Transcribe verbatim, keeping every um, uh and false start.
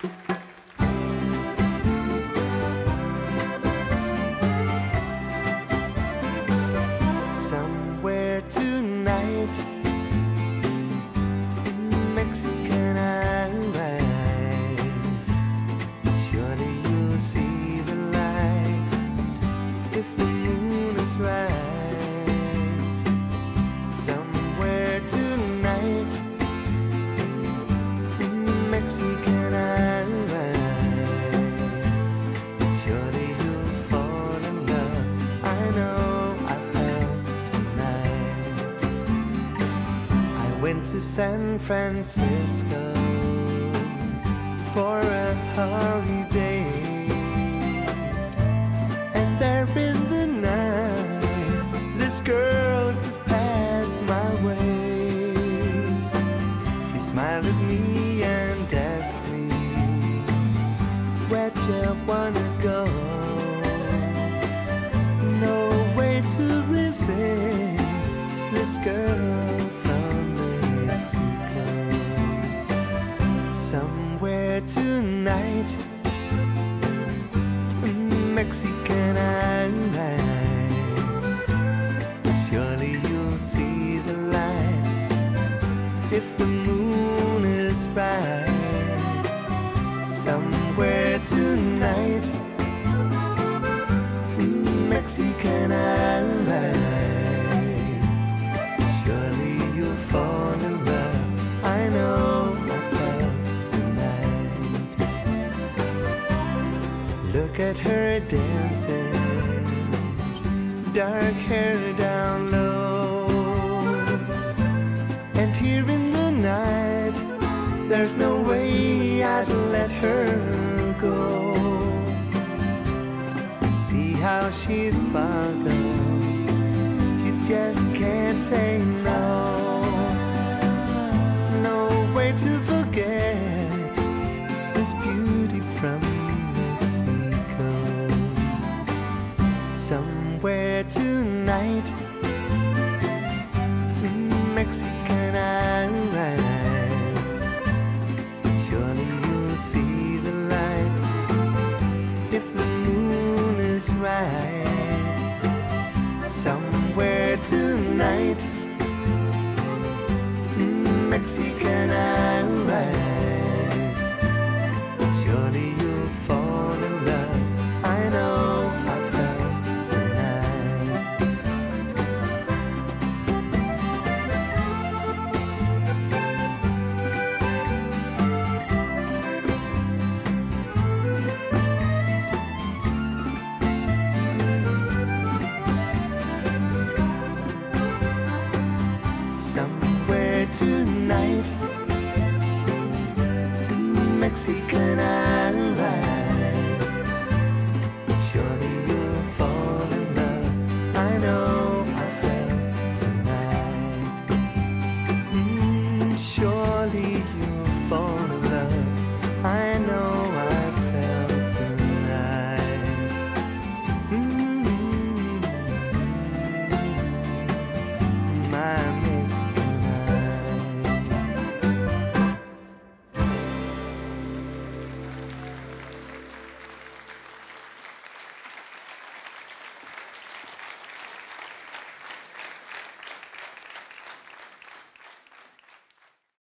Somewhere tonight in Mexican eyes, surely you'll see the light if the moon is right. Somewhere tonight in Mexican eyes, surely you'll fall in love. I know I felt tonight. I went to San Francisco for a holiday, and there in the night this girl just passed my way. She smiled at me and asked me, where'd you wanna go? No way to resist this girl from Mexico. Somewhere tonight in Mexican eyes, surely you'll see the light if the moon is right. Somewhere tonight in Mexican eyes, surely you'll fall in love. I know I felt tonight. Look at her dancing, dark hair down low, and here in the night there's no way I'd let her go. See how she sparkles, you just can't say no. No way to forget this beauty from Mexico. Somewhere tonight in Mexican eyes, surely you'll see the light if the moon is right. Somewhere tonight in Mexican eyes, surely you'll fall in love. I know I felt tonight. Somewhere tonight in Mexican eyes,